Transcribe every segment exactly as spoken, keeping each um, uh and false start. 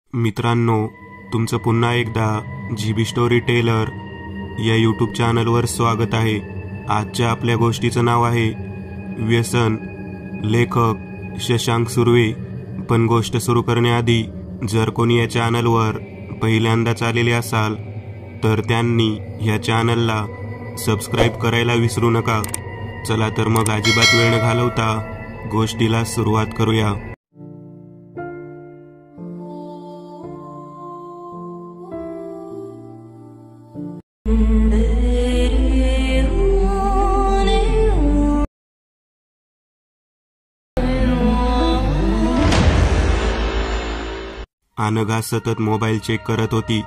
मित्रांनो, तुमचं पुन्हा एकदा जीबी स्टोरी टेलर या यूट्यूब चॅनलवर स्वागत आहे। आजच्या आपल्या गोष्टीचं नाव आहे व्यसन, लेखक शशांक सुर्वे। पण गोष्ट सुरू करण्याआधी जर कोणी या चॅनलवर पहिल्यांदाच आलेले असाल तर त्यांनी या चॅनलला सबस्क्राइब करायला विसरू नका। चला तर मग अजिबात वेळ न घालवता गोष्टीला सुरुवात करूया। अनघा सतत मोबाईल चेक करत होती।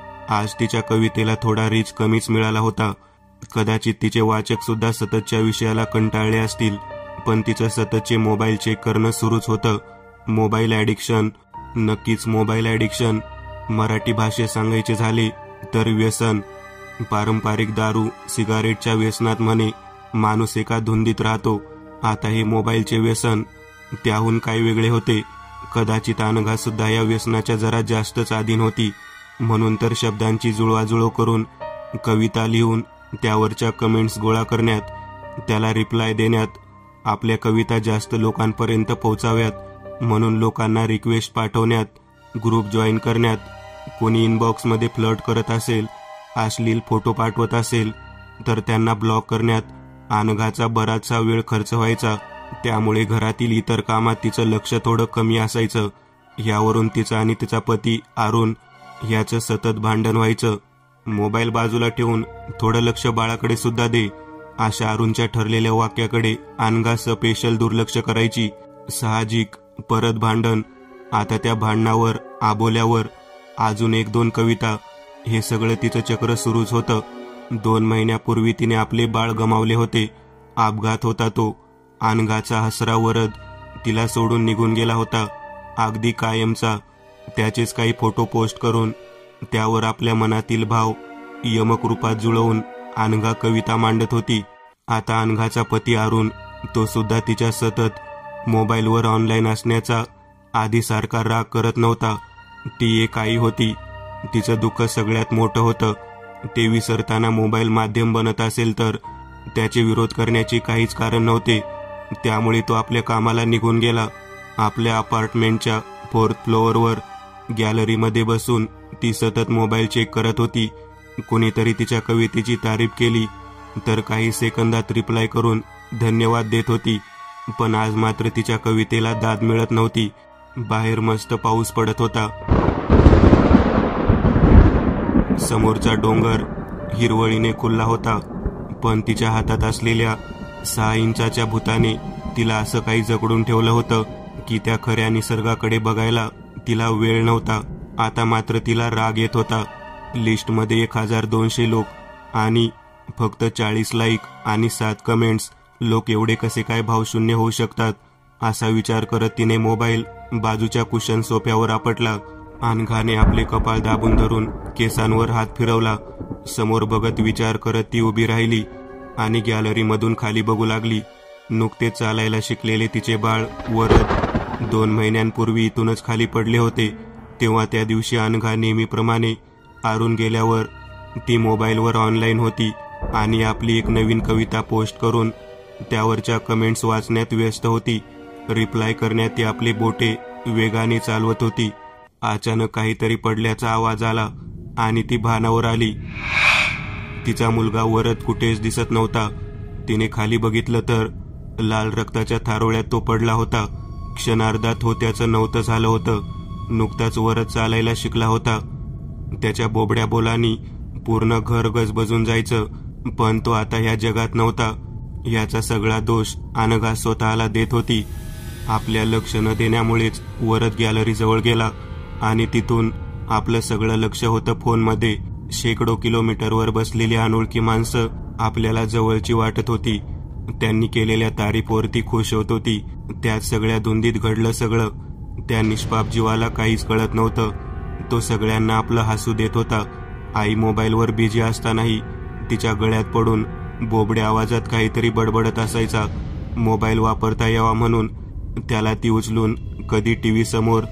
आज तिच्या कवितेला थोडा रीच कमीच मिळाला होता। कदाचित तिचे वाचक सुद्धा सततच्या विषयाला कंटाळले असतील, पण तिचं सततचे मोबाईल चेक करणं सुरूच होतं। मोबाईल ॲडिक्शन, नक्कीच मोबाईल ॲडिक्शन। मराठी भाषेत सांगायचे झाले तर व्यसन। पारंपरिक दारू सिगारेटच्या व्यसनात म्हणे माणूस एका धुंदीत राहतो, आता हे मोबाईलचे व्यसन त्याहून काय वेगळे होते। कदाचित अनघा सुद्धा या व्यसनाच्या जरा जास्तच अधीन होती, म्हणून तर शब्दांची जुळवाजुळव करून कविता लिहून त्यावरच्या कमेंट्स गोळा करण्यात, त्याला रिप्लाय देण्यात, आपल्या कविता जास्त लोकांपर्यंत पोहोचाव्यात म्हणून लोकांना रिक्वेस्ट पाठवण्यात, ग्रुप जॉईन करण्यात, कोणी इनबॉक्समध्ये फ्लर्ट करत असेल, अश्लील फोटो पाठवत असेल तर त्यांना ब्लॉक करण्यात अनघाचा बराचसा वेळ खर्च व्हायचा। त्यामुळे घरातील इतर कामात तिचं लक्ष थोडं कमी असायचं। यावरून तिचा आणि तिचा पती अरुण याचं सतत भांडण व्हायचं। मोबाईल बाजूला ठेवून थोडं लक्ष बाळाकडे सुद्धा दे, अशा अरुणच्या ठरलेल्या वाक्याकडे अनघा स्पेशल दुर्लक्ष करायची। साहजिक परत भांडण, आता त्या भांडणावर आबोल्यावर अजून एक दोन कविता, हे सगळं तिचं चक्र सुरूच होतं। दोन महिन्यापूर्वी तिने आपले बाळ गमावले होते। अपघात होता तो। अनघाचा हसरा वरद तिला सोडून निघून गेला होता, अगदी कायमचा। त्याचेच काही फोटो पोस्ट करून त्यावर आपल्या मनातील भाव यमक रूपात जुळवून अनघा कविता मांडत होती। आता अनघाचा पती अरुण, तो सुद्धा तिच्या सतत मोबाईलवर ऑनलाईन असण्याचा आधीसारखा राग करत नव्हता। ती एक आई होती, तिचं दुःख सगळ्यात मोठं होतं। ते विसरताना मोबाईल माध्यम बनत असेल तर त्याचे विरोध करण्याची काहीच कारण नव्हते। त्यामुळे तो आपल्या कामाला निघून गेला। आपल्या अपार्टमेंटच्या फोर्थ फ्लोअरवर गॅलरीमध्ये बसून ती सतत मोबाईल चेक करत होती। कोणीतरी तिच्या कवितेची तारीफ केली तर काही सेकंदात रिप्लाय करून धन्यवाद देत होती, पण आज मात्र तिच्या कवितेला दाद मिळत नव्हती। बाहेर मस्त पाऊस पडत होता। समोरचा डोंगर हिरवळीने खुलला होता, पण तिच्या हातात असलेल्या सहा इंचाच्या भूताने तिला असं काही जकडून ठेवलं होतं की त्या खऱ्या निसर्गाकडे बघायला तिला वेळ नव्हता। आता मात्र तिला राग येत होता। लिस्टमध्ये एक हजार दोनशे लोक आणि फक्त चाळीस लाईक आणि सात कमेंट्स, लोक एवढे कसे काय भावशून्य होऊ शकतात, असा विचार करत तिने मोबाईल बाजूच्या कुशन सोफ्यावर आपटला। अनघाने आपले कपाळ दाबून धरून केसांवर हात फिरवला। समोर बघत विचार करत ती उभी राहिली आणि गॅलरीमधून खाली बघू लागली। नुकतेच चालायला शिकलेले तिचे बाळ वरद दोन महिन्यांपूर्वी इथूनच खाली पडले होते। तेव्हा त्या दिवशी अनघा नेहमीप्रमाणे अरुण गेल्यावर ती मोबाईलवर ऑनलाईन होती आणि आपली एक नवीन कविता पोस्ट करून त्यावरच्या कमेंट्स वाचण्यात व्यस्त होती। रिप्लाय करण्यात ती आपले बोटे वेगाने चालवत होती। अचानक काहीतरी पडल्याचा आवाज आला आणि ती भानावर आली। तिचा मुलगा वरद कुठेच दिसत नव्हता। तिने खाली बघितलं तर लाल रक्ताच्या थारोळ्यात तो पडला होता। क्षणार्धात हो त्याचं नव्हतं झालं होतं। नुकताच वरद चालायला शिकला होता। त्याच्या बोबड्या बोलांनी पूर्ण घर गजबजून जायचं, पण तो आता ह्या जगात नव्हता। याचा सगळा दोष अनघा स्वतःला देत होती। आपल्या लक्ष न देण्यामुळेच वरद गॅलरी जवळ गेला आणि तिथून आपलं सगळं लक्ष होतं फोनमध्ये। शेकडो किलोमीटरवर बसलेली अनोळखी माणसं आपल्याला जवळची वाटत होती। त्यांनी केलेल्या तारीफवरती खुश होत होती। त्यात सगळ्या धुंदीत घडलं सगळं। त्या निष्पाप जीवाला काहीच कळत नव्हतं। तो सगळ्यांना आपलं हसू देत होता। आई मोबाईलवर बिझी असतानाही तिच्या गळ्यात पडून बोबड्या आवाजात काहीतरी बडबडत असायचा। मोबाईल वापरता यावा म्हणून त्याला ती उचलून कधी टीव्ही समोर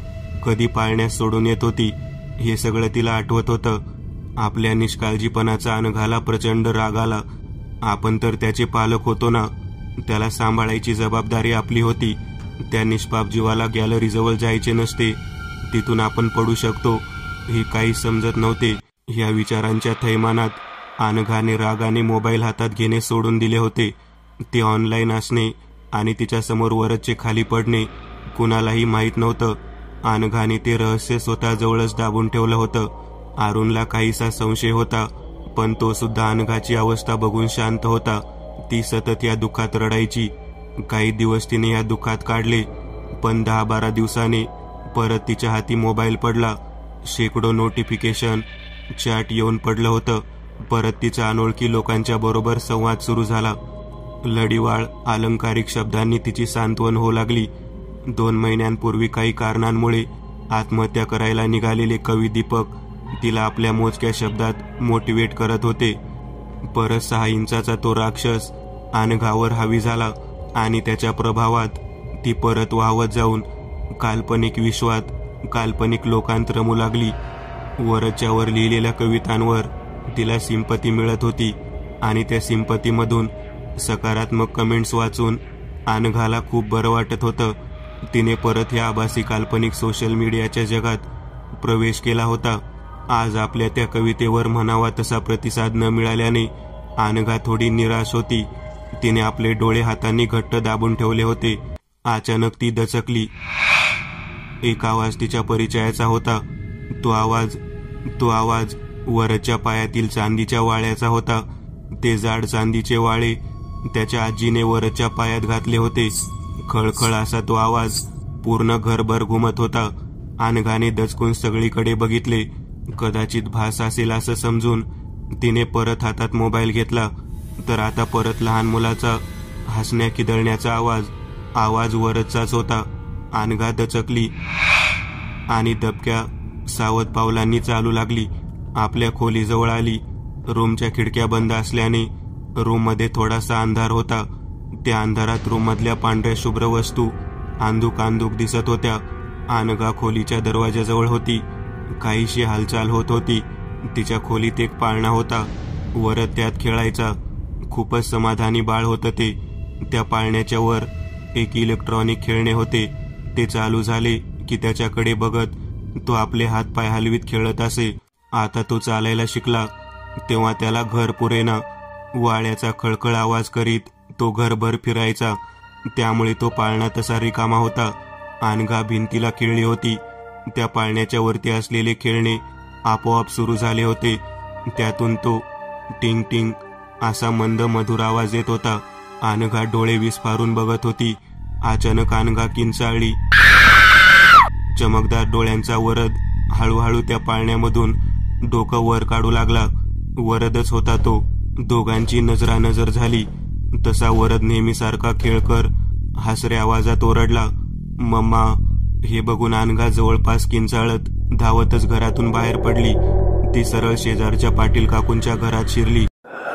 कधी पाळण्यास सोडून येत होती हे सगळं तिला आठवत होतं. आपल्या निष्काळजीपणाचा अनघाला प्रचंड राग आला. आपण तर त्याचे पालक होतो ना, त्याला सांभाळायची जबाबदारी आपली होती. त्या निष्पाप जीवाला गॅलरीजवळ जायचे नसते, तिथून आपण पडू शकतो हे काही समजत नव्हते. या विचारांच्या थैमानात अनघाने रागाने मोबाईल हातात घेणे सोडून दिले होते. ते ऑनलाईन असणे आणि तिच्या समोर वरचे खाली पडणे कुणालाही माहीत नव्हतं. अनघाने ते रहस्य स्वतःजवळच दाबून ठेवलं होतं. अरुणला काहीसा संशय होता, पण तो सुद्धा अनघाची अवस्था बघून शांत होता. ती सतत या दुःखात रडायची. काही दिवस तिने या दुःखात काढले, पण दहा बारा दिवसाने परत तिच्या हाती मोबाईल पडला. शेकडो नोटिफिकेशन, चॅट येऊन पडलं होतं. परत तिचा अनोळखी लोकांच्या बरोबर संवाद सुरू झाला. लढीवाळ अलंकारिक शब्दांनी तिची सांत्वन होऊ लागली. दोन महिन्यांपूर्वी काही कारणांमुळे आत्महत्या करायला निघालेले कवी दीपक तिला आपल्या मोजक्या शब्दात मोटिवेट करत होते. परत सहा इंचाचा तो राक्षस अनघावर हावी झाला आणि त्याच्या प्रभावात ती परत वाहवत जाऊन काल्पनिक विश्वात, काल्पनिक लोकांत रमू लागली. वरच्या वर लिहिलेल्या कवितांवर तिला सिंपती मिळत होती आणि त्या सिंपतीमधून सकारात्मक कमेंट्स वाचून अनघाला खूप बरं वाटत होतं. तिने परत या आभासी काल्पनिक सोशल मीडियाच्या जगात प्रवेश केला होता. आज आपल्या त्या कवितेवर म्हणावा तसा प्रतिसाद न मिळाल्याने अनघा थोडी निराश होती. तिने आपले डोळे हातांनी घट्ट दाबून ठेवले होते. अचानक ती दचकली. एक आवाज तिच्या परिचयाचा होता. तो आवाज तो आवाज वरच्या पायातील चांदीच्या वाळ्याचा होता. ते जाड चांदीचे वाळे त्याच्या आजीने वरच्या पायात घातले होते. खळखळ असा तो आवाज पूर्ण घरभर घुमत होता. अनघाने दचकून सगळीकडे बघितले. कदाचित भास असेल असं समजून तिने परत हातात मोबाईल घेतला, तर आता परत लहान मुलाचा हसण्या खिदळण्याचा आवाज आवाज वरचाच होता. अनघा दचकली आणि दबक्या सावध पावलांनी चालू लागली. आपल्या खोलीजवळ आली. रूमच्या खिडक्या बंद असल्याने रूममध्ये थोडासा अंधार होता. त्या अंधारात रूममधल्या पांढऱ्या शुभ्र वस्तू आंदूक आंदूक दिसत होत्या. अनघा खोलीच्या दरवाजाजवळ होती. काहीशी हालचाल होत होती. तिच्या खोलीत एक पाळणा होता. वरत त्यात खेळायचा. खूपच समाधानी बाळ होतं ते. त्या पाळण्याच्या वर एक इलेक्ट्रॉनिक खेळणे होते. ते चालू झाले की त्याच्याकडे बघत तो आपले हात पाय हलवीत खेळत असे. आता तो चालायला शिकला तेव्हा त्याला घर पुरेना. वाळ्याचा खळखळ आवाज करीत तो घरभर फिरायचा. त्यामुळे तो पाळणा तसा रिकामा होता. अनघा भिंतीला खिळली होती. त्या पाळण्याच्या वरती असलेले खेळणे आपोआप सुरू झाले होते. त्यातून तो टिंग टिंग असा मंद मधुर आवाज येत होता. अनघा डोळे विस्फारून बघत होती. अचानक अनघा किंचाळली. चमकदार डोळ्यांचा वरद हळूहळू त्या पाळण्यामधून डोकं वर काढू लागला. वरदच होता तो. दोघांची नजरानजर झाली. तसा वरद नेहमीसारखा खेळकर हसऱ्या आवाजात ओरडला, मम्मा. हे बघून अनघा जवळपास किंचाळत धावतच घरातून बाहेर पडली. ती सरळ शेजारच्या पाटील काकूंच्या घरात शिरली.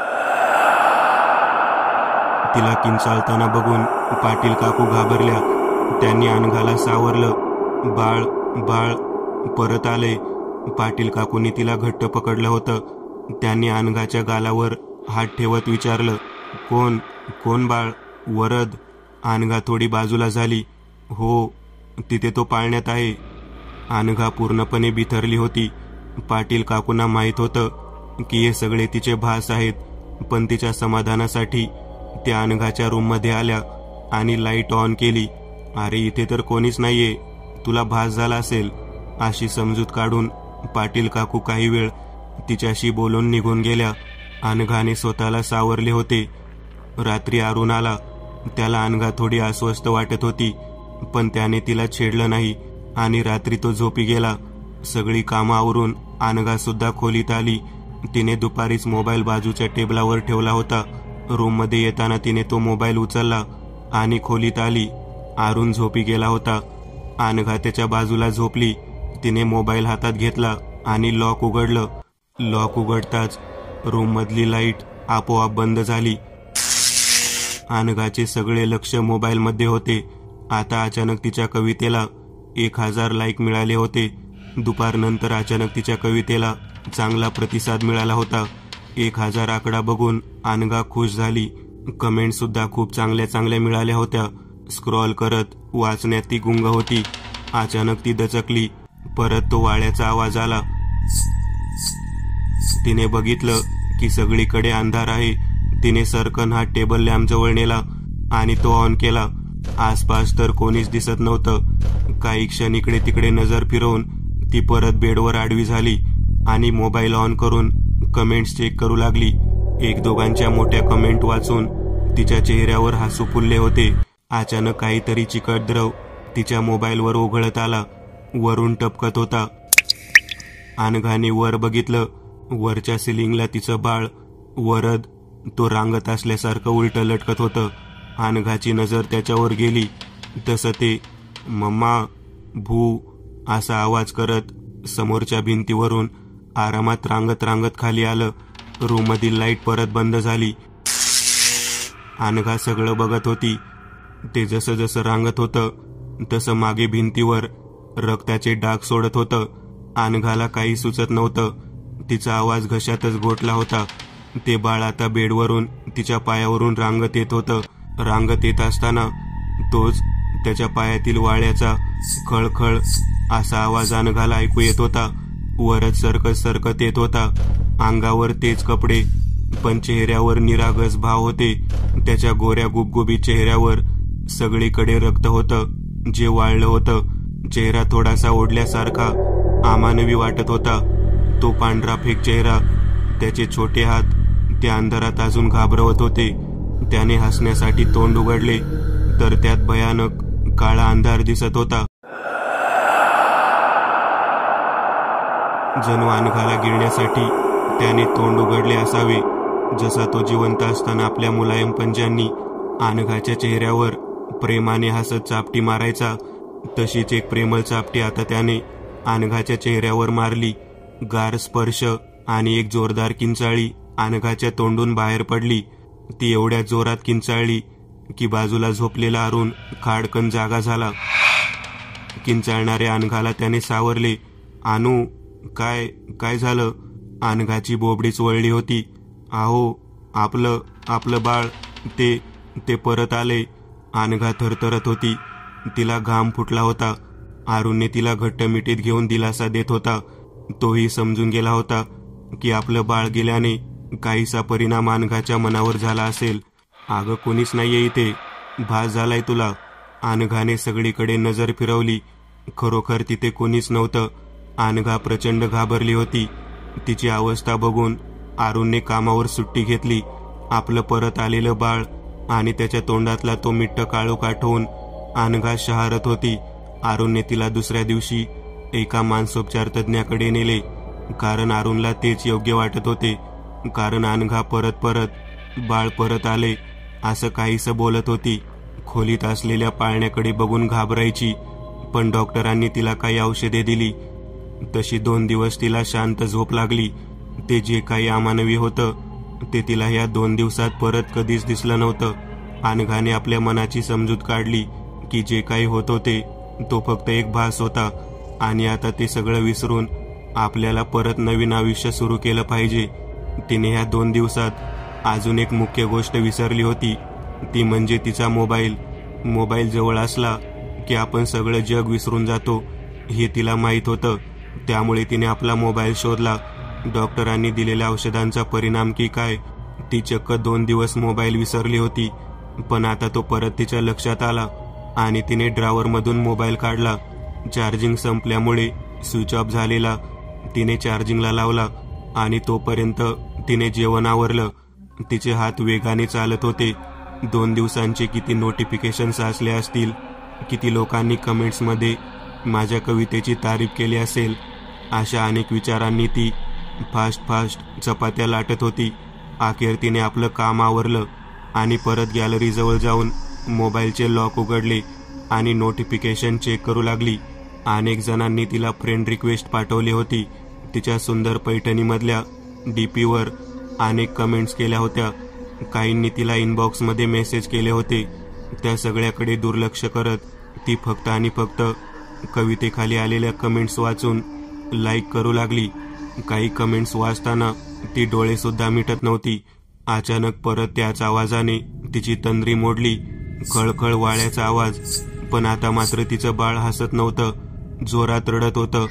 तिला किंचाळताना बघून पाटील काकू घाबरल्या. त्यांनी अनघाला सावरलं. बाळ बाळ परत आले. पाटील काकूंनी तिला घट्ट पकडलं होतं. त्यांनी अनघाच्या गालावर हात ठेवत विचारलं, कोण कोण बाळ? वरद. अनघा थोडी बाजूला झाली. हो, तिथे तो पाळण्यात आहे. अनघा पूर्णपणे बिथरली होती. पाटील काकूंना माहीत होतं की हे सगळे तिचे भास आहेत, पण तिच्या समाधानासाठी त्या अनघाच्या रूममध्ये आल्या आणि लाईट ऑन केली. अरे, इथे तर कोणीच नाहीये, तुला भास झाला असेल अशी समजूत काढून पाटील काकू काही वेळ तिच्याशी बोलून निघून गेल्या. अनघाने स्वतःला सावरले होते. रात्री अरुण आला. त्याला अनघा थोडी अस्वस्थ वाटत होती, पण त्याने तिला छेडलं नाही आणि रात्री तो झोपी गेला. सगळी कामं आवरून अनघा सुद्धा खोलीत आली. तिने दुपारीच मोबाईल बाजूच्या टेबलावर ठेवला होता. रूममध्ये येताना तिने तो मोबाईल उचलला आणि खोलीत आली. अरुण झोपी गेला होता. अनघा त्याच्या बाजूला झोपली. तिने मोबाईल हातात घेतला आणि लॉक उघडलं. लॉक उघडताच रूममधली लाईट आपोआप बंद झाली. अनघाचे सगळे लक्ष मोबाईलमध्ये होते. आता अचानक तिच्या कवितेला एक हजार लाईक मिळाले होते. दुपारनंतर अचानक तिच्या कवितेला चांगला प्रतिसाद मिळाला होता. एक हजार आकडा बघून अनघा खुश झाली. कमेंट सुद्धा खूप चांगल्या चांगल्या मिळाल्या होत्या. स्क्रॉल करत वाचण्यात ती गुंग होती. अचानक ती दचकली. परत तो वाळ्याचा आवाज आला. तिने बघितलं की सगळीकडे अंधार आहे. तिने सरकन हा टेबल लॅम्प जवळ नेला आणि तो ऑन केला. आसपास तर कोणीच दिसत नव्हतं. काही क्षण इकडे तिकडे नजर फिरवून ती परत बेडवर आडवी झाली आणि मोबाईल ऑन करून कमेंट्स चेक करू लागली. एक दोघांच्या मोठ्या कमेंट वाचून तिच्या चेहऱ्यावर हसू फुलले होते. अचानक काहीतरी चिकट द्रव तिच्या मोबाईलवर ओघळत आला. वरून टपकत होता. अनघाने वर बघितलं. वरच्या सिलिंगला तिचं बाळ वरद तो रांगत असल्यासारखं उलटं लटकत होतं. अनघाची नजर त्याच्यावर गेली तसं ते मम्मा भू असा आवाज करत समोरच्या भिंतीवरून आरामात रांगत रांगत खाली आलं. रूममधील लाईट परत बंद झाली. अनघा सगळं बघत होती. ते जसं जसं रांगत होतं तसं मागे भिंतीवर रक्ताचे डाग सोडत होतं. अनघाला काही सुचत नव्हतं. तिचा आवाज घशातच गोठला होता. ते बाळ आता बेडवरून तिच्या पायावरून रांगत येत होतं. रांगत येत असताना तोच त्याच्या पायातील वाळ्याचा खळखळ असा आवाज अनघाला ऐकू येत होता. वरच सरकत सरकत येत होता. अंगावर तेच कपडे पण चेहऱ्यावर निरागस भाव होते. त्याच्या गोऱ्या गुबगुबीत चेहऱ्यावर सगळीकडे रक्त होतं जे वाळलं होतं. चेहरा थोडासा ओढल्यासारखा अमानवी वाटत होता. तो पांढरा फेक चेहरा, त्याचे छोटे हात त्या अंधारात अजून घाबरवत होते. त्याने हसण्यासाठी तोंड उघडले तर त्यात भयानक काळा अंधार दिसत होता. जणू अनघाला गिळण्यासाठी त्याने तोंड उघडले असावे. जसा तो जिवंत असताना आपल्या मुलायम पंजांनी अनघाच्या चेहऱ्यावर प्रेमाने हसत चापटी मारायचा, तशीच एक प्रेमळ चापटी आता त्याने अनघाच्या चेहऱ्यावर मारली. गार स्पर्श आणि एक जोरदार किंचाळी अनघाच्या तोंडून बाहेर पडली. ती एवढ्या जोरात किंचाळली की बाजूला झोपलेला अरुण खाडकन जागा झाला. किंचाळणाऱ्या अनघाला त्याने सावरले. अनु, काय काय झालं? अनघाची बोबडीच वळली होती. आहो, आपलं आपलं बाळ ते ते परत आले. अनघा थरथरत होती. तिला घाम फुटला होता. अरुणने तिला घट्ट मिठीत घेऊन दिलासा देत होता. तोही समजून गेला होता की आपलं बाळ गेल्याने काहीसा परिणाम अनघाच्या मनावर झाला असेल. अगं, कोणीच नाहीये इथे, भास झालाय तुला. अनघाने सगळीकडे नजर फिरवली. खरोखर तिथे कोणीच नव्हतं. अनघा प्रचंड घाबरली होती. तिची अवस्था बघून अरुणने कामावर सुट्टी घेतली. आपलं परत आलेलं बाळ आणि त्याच्या तोंडातला तो मिट्ट काळोख आठवून अनघा शहारत होती. अरुणने तिला दुसऱ्या दिवशी एका मानसोपचार तज्ञाकडे नेले, कारण अरुणला तेच योग्य वाटत होते. कारण अनघा परत परत बाळ परत आले असं काहीसं बोलत होती. खोलीत असलेल्या पाळण्याकडे बघून घाबरायची, पण डॉक्टरांनी तिला काही औषधे दिली. तशी दोन दिवस तिला शांत झोप लागली. ते जे काही अमानवी होतं ते तिला या दोन दिवसात परत कधीच दिसलं नव्हतं. अनघाने आपल्या मनाची समजूत काढली की जे काही होत होते तो फक्त एक भास होता आणि आता ते सगळं विसरून आपल्याला परत नवीन आयुष्य सुरू केलं पाहिजे. तिने ह्या दोन दिवसात अजून एक मुख्य गोष्ट विसरली होती, ती म्हणजे तिचा मोबाईल. मोबाईल जवळ असला की आपण सगळं जग विसरून जातो हे तिला माहीत होतं. त्यामुळे तिने आपला मोबाईल शोधला. डॉक्टरांनी दिलेल्या औषधांचा परिणाम की काय, ती चक्क दोन दिवस मोबाईल विसरली होती. पण आता तो परत तिच्या लक्षात आला आणि तिने ड्रॉवरमधून मोबाईल काढला. चार्जिंग संपल्यामुळे स्विच ऑफ झालेला. तिने चार्जिंगला लावला आणि तोपर्यंत तिने जेवण आवरलं. तिचे हात वेगाने चालत होते. दोन दिवसांचे किती नोटिफिकेशन्स असले असतील, किती लोकांनी कमेंट्समध्ये माझ्या कवितेची तारीफ केली असेल, अशा अनेक विचारांनी ती फास्ट फास्ट चपात्या लाटत होती. अखेर तिने आपलं काम आवरलं आणि परत गॅलरीजवळ जाऊन मोबाईलचे लॉक उघडले आणि नोटिफिकेशन चेक करू लागली. अनेक जणांनी तिला फ्रेंड रिक्वेस्ट पाठवली होती. तिच्या सुंदर पैठणीमधल्या डीपीवर अनेक कमेंट्स केल्या होत्या. काहींनी तिला इनबॉक्समध्ये मेसेज केले होते. त्या सगळ्याकडे दुर्लक्ष करत ती फक्त आणि फक्त कवितेखाली आलेल्या कमेंट्स वाचून लाईक करू लागली. काही कमेंट्स वाचताना ती डोळे सुद्धा मिटत नव्हती. अचानक परत त्याच आवाजाने तिची तंद्री मोडली. खळखळ वाळ्याचा आवाज. पण आता मात्र तिचं बाळ हसत नव्हतं, जोरात रडत होतं.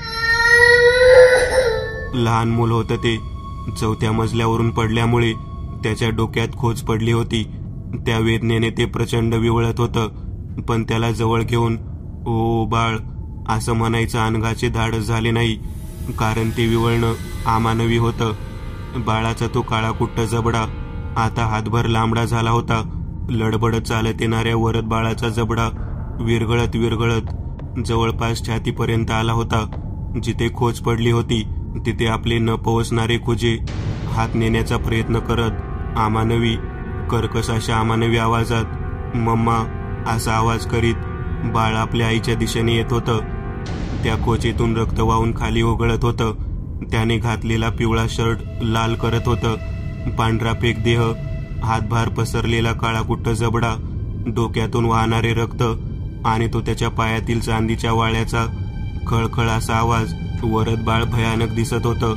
लहान मूल होतं ते. चौथ्या मजल्यावरून पडल्यामुळे त्याच्या डोक्यात खोच पडली होती. त्या वेदनेने ते प्रचंड विवळत होतं. पण त्याला जवळ घेऊन ओ बाळ असं म्हणायचं अनघाचे धाडस झाले नाही, कारण ते विवळणं अमानवी होतं. बाळाचा तो काळाकुट्ट जबडा आता हातभर लांबडा झाला होता. लडबडत चालत येणाऱ्या वरद बाळाचा जबडा विरघळत विरघळत जवळपास छातीपर्यंत आला होता. जिथे खोच पडली होती तिथे आपले न पोहोचणारे खुजे हात नेण्याचा प्रयत्न करत अमानवी, कर्कश अशा अमानवी आवाजात मम्मा असा आवाज करीत बाळ आपल्या आईच्या दिशेने येत होतं. त्या खोचेतून रक्त वाहून खाली ओघळत होतं. त्याने घातलेला पिवळा शर्ट लाल करत होतं. पांढरा फेक देह, हातभार पसरलेला काळाकुट्ट जबडा, डोक्यातून वाहणारे रक्त आणि तो त्याच्या पायातील चांदीच्या वाळ्याचा खळखळ असा आवाज. वरद बाळ भयानक दिसत होतं.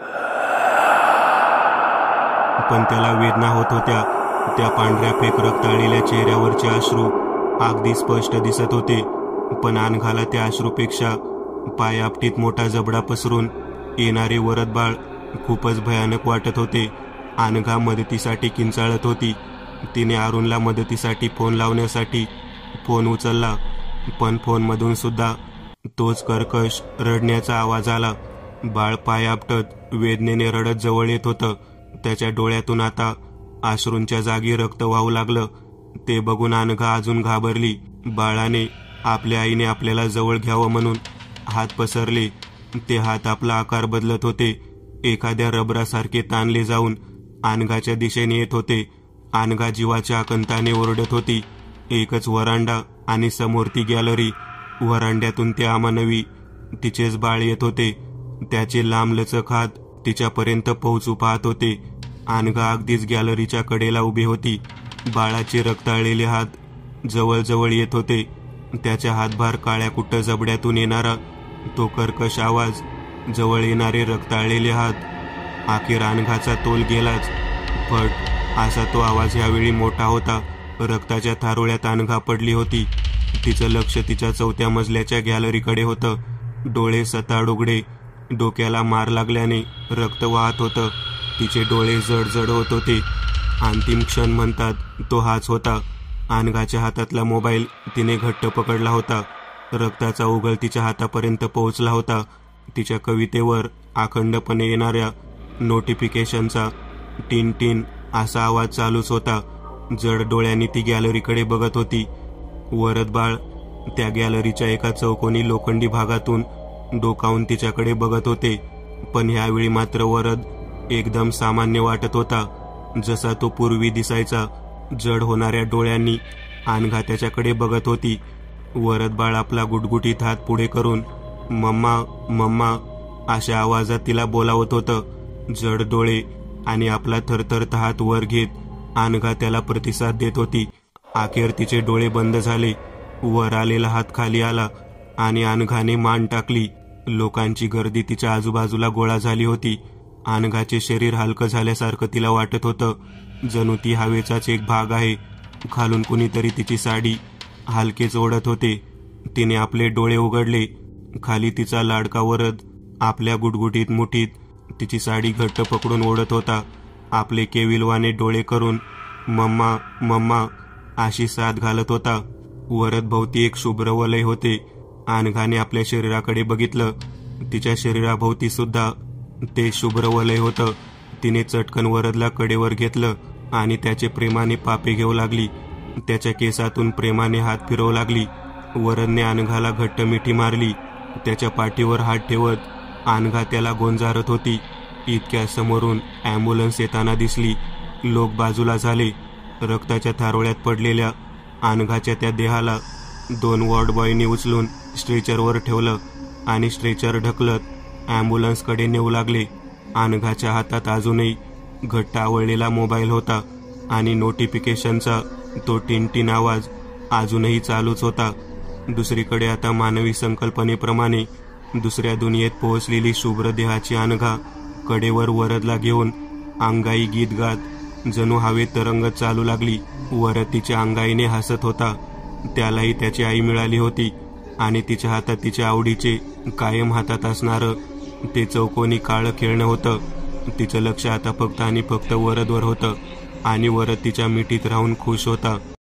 पण त्याला वेदना होत होत्या. त्या पांढऱ्या फेक रक्ताळलेल्या चेहऱ्यावरचे अश्रू अगदी स्पष्ट दिसत होते. पण अनघाला त्या अश्रूपेक्षा पायापटीत मोठा जबडा पसरून येणारे वरद बाळ खूपच भयानक वाटत होते. अनघा मदतीसाठी किंचाळत होती. तिने अरुणला मदतीसाठी फोन लावण्यासाठी फोन उचलला, पण फोनमधून सुद्धा तोच कर्कश रडण्याचा आवाज आला. बाळ पाय आपटत वेदनेने रडत जवळ येत होतं. त्याच्या डोळ्यातून आता अश्रूंच्या जागी रक्त वाहू लागलं. ते बघून अनघा अजून घाबरली. बाळाने आपल्या आईने आपल्याला जवळ घ्यावं म्हणून हात पसरले. ते हात आपला आकार बदलत होते. एखाद्या रबरासारखे ताणले जाऊन अनघाच्या दिशेने येत होते. अनघा जीवाच्या आकंताने ओरडत होती. एकच वरांडा आणि समोर ती गॅलरी. वरांड्यातून ते अमानवी तिचेच बाळ येत होते. त्याचे लांबलचक हात तिच्यापर्यंत पोहोचू पाहत होते. अनघा अगदीच गॅलरीच्या कडेला उभी होती. बाळाचे रक्ताळलेले हात जवळजवळ येत होते. त्याच्या हातभार काळ्याकुट्ट जबड्यातून येणारा तो कर्कश आवाज, जवळ येणारे रक्ताळलेले हात. अखेर अनघाचा तोल गेलाच. फट असा तो आवाज यावेळी मोठा होता. रक्ताच्या थारोळ्यात अनघा पडली होती. तिचं लक्ष तिच्या चौथ्या मजल्याच्या गॅलरीकडे होतं. डोळे सताड उघडे. डोक्याला मार लागल्याने रक्त वाहत होतं. तिचे डोळे जड जड होत होते. अंतिम क्षण म्हणतात तो हाच होता. अनघाच्या हातातला मोबाईल तिने घट्ट पकडला होता. रक्ताचा उगळ तिच्या हातापर्यंत पोहोचला होता. तिच्या कवितेवर अखंडपणे येणाऱ्या नोटिफिकेशनचा टिन टिन असा आवाज चालूच होता. जड डोळ्यांनी ती गॅलरीकडे बघत होती. वरद बाळ त्या गॅलरीच्या एका चौकोनी लोखंडी भागातून डोकावून तिच्याकडे बघत होते. पण ह्यावेळी मात्र वरद एकदम सामान्य वाटत होता, जसा तो पूर्वी दिसायचा. जड होणाऱ्या डोळ्यांनी अनघा त्याच्याकडे बघत होती. वरद बाळ आपला गुटगुटीत हात पुढे करून मम्मा मम्मा अशा आवाजात तिला बोलावत होतं. जड डोळे आणि आपला थरथरत हात वर घेत अनघा त्याला प्रतिसाद देत होती. अखेर तिचे डोळे बंद झाले. वर आलेला हात खाली आला आणि अनघाने मान टाकली. लोकांची गर्दी तिच्या आजूबाजूला गोळा झाली होती. अनघाचे शरीर हलकं झाल्यासारखं तिला वाटत होतं, जणू ती हवेचाच एक भाग आहे. खालून कुणीतरी तिची साडी हलकेच ओढत होते. तिने आपले डोळे उघडले. खाली तिचा लाडका वरद आपल्या गुटगुटीत मुठीत तिची साडी घट्ट पकडून ओढत होता. आपले केविलवाने डोळे करून मम्मा मम्मा अशी साथ घालत होता. वरद भोवती एक शुभ्र वलय होते. अनघाने आपल्या शरीराकडे बघितलं. तिच्या शरीराभोवती सुद्धा ते शुभ्र वलय होतं. तिने चटकन वरदला कडेवर घेतलं आणि त्याचे प्रेमाने पापे घेऊ लागली. त्याच्या केसातून प्रेमाने हात फिरवू लागली. वरदने अनघाला घट्ट मिठी मारली. त्याच्या पाठीवर हात ठेवत अनघा त्याला गोंजारत होती. इतक्या समोरून ॲम्ब्युलन्स येताना दिसली. लोक बाजूला झाले. रक्ताच्या थारोळ्यात पडलेल्या अनघाच्या त्या देहाला दोन वॉर्ड बॉयनी उचलून स्ट्रेचरवर ठेवलं आणि स्ट्रेचर ढकलत ॲम्ब्युलन्सकडे नेऊ लागले. अनघाच्या हातात अजूनही घट्ट आवळलेला मोबाईल होता आणि नोटिफिकेशनचा तो टिन टिन आवाज अजूनही चालूच होता. दुसरीकडे आता मानवी संकल्पनेप्रमाणे दुसऱ्या दुनियेत पोहोचलेली शुभ्र देहाची अनघा कडेवर वरदला घेऊन अंगाई गीत गात जणू हवेत तरंगत चालू लागली. वरद तिच्या अंगाईने हसत होता. त्यालाही त्याची आई मिळाली होती आणि तिच्या हातात तिच्या आवडीचे कायम हातात असणारं ते चौकोनी काळं खेळणं होतं. तिचं लक्ष आता फक्त आणि फक्त वरदवर होतं आणि वरद तिच्या मिठीत राहून खुश होता.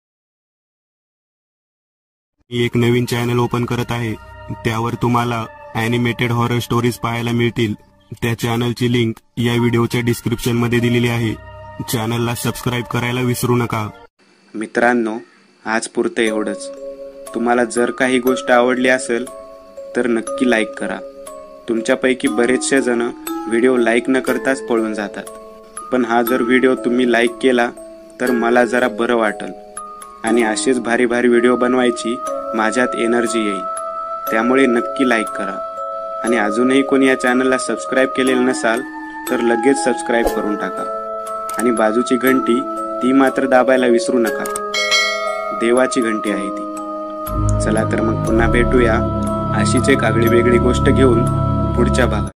मी एक नवीन चॅनल ओपन करत आहे. त्यावर तुम्हाला ॲनिमेटेड हॉरर स्टोरीज पाहायला मिळतील. त्या चॅनलची लिंक या व्हिडिओच्या डिस्क्रिप्शन मध्ये दिलेली आहे. चॅनलला सबस्क्राईब करायला विसरू नका. मित्रांनो, आज पुरतं एवढंच. तुम्हाला जर काही गोष्ट आवडली असेल तर नक्की लाईक करा. तुमच्यापैकी बरेचसे जण व्हिडिओ लाईक न करताच पळून जातात, पण हा जर व्हिडिओ तुम्ही लाईक केला तर मला जरा बरं वाटेल आणि असेच भारी भारी व्हिडिओ बनवायची माझ्यात एनर्जी येईल. त्यामुळे नक्की लाईक करा आणि अजूनही कोणी या चॅनलला सबस्क्राईब केलेलं नसाल तर लगेच सबस्क्राईब करून टाका आणि बाजूची घंटी ती मात्र दाबायला विसरू नका. देवाची घंटी आहे ती. चला तर मग पुन्हा भेटूया अशीच एक आगळी वेगळी गोष्ट घेऊन पुढच्या भागात.